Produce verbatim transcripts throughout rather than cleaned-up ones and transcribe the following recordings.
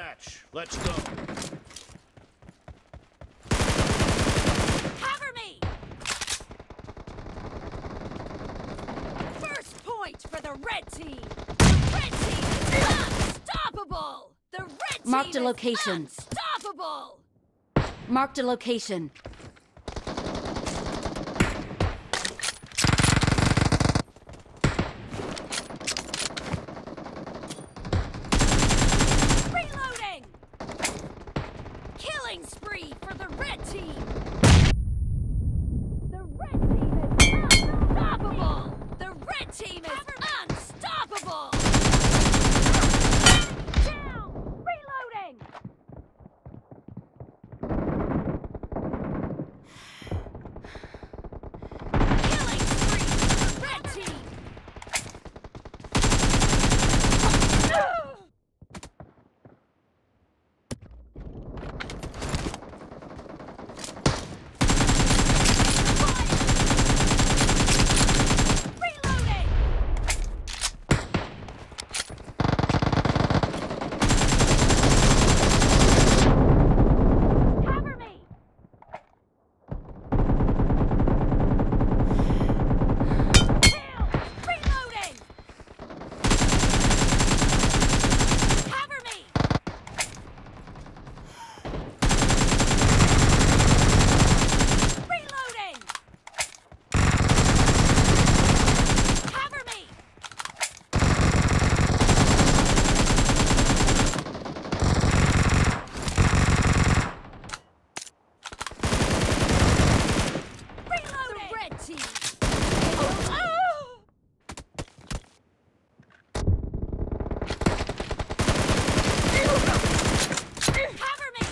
match. Let's go. Cover me! First point for the red team. The red team is unstoppable. The red team Marked a is location. unstoppable. Marked a location. Reloading! Killing spree for the red team. The red team is unstoppable. The red team is unstoppable. Down! Reloading! Killing spree for the red team. Reloading! Cover me! Kill! Reloading! Cover me! Reloading! Cover me! Reloading! The red team! Oh! Cover me!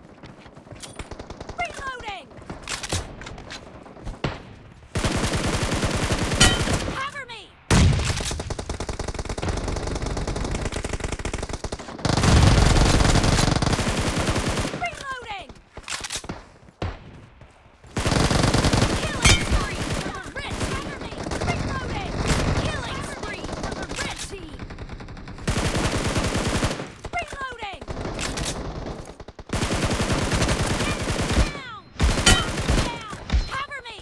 Reloading! Cover me! Reloading! Killing spree for the red team! Reloading! Killing spree for the red team! Reloading! Down! Down! Cover me!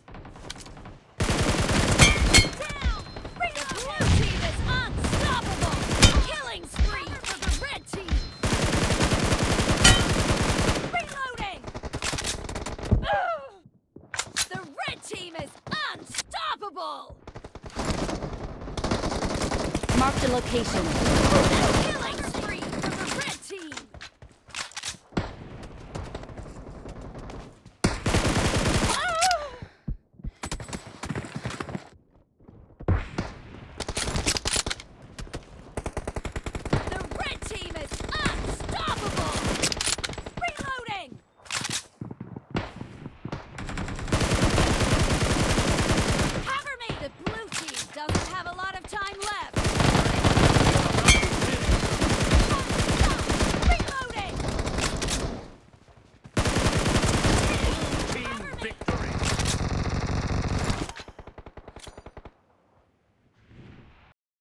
Down! The blue team is unstoppable! Killing spree for the red team! Reloading! The red team is unstoppable! Marked a location.